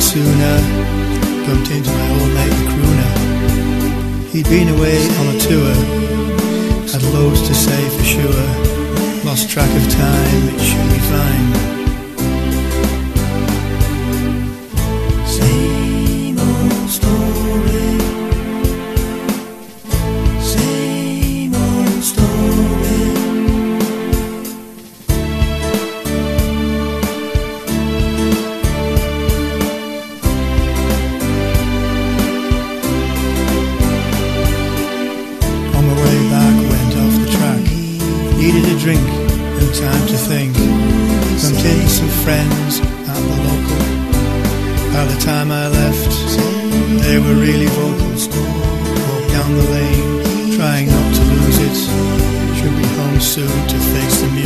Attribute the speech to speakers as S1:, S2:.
S1: sooner, bumped into my old mate the crooner. He'd been away on a tour, had loads to say for sure. Lost track of time, it should be fine.
S2: Same old story, same old story.
S1: On my way back, went off the track. Needed a drink and time to think. Bumped into some friends at the local. By the time I left, they were really vocal. Walked down the lane, trying not to lose it. Should be home soon to face the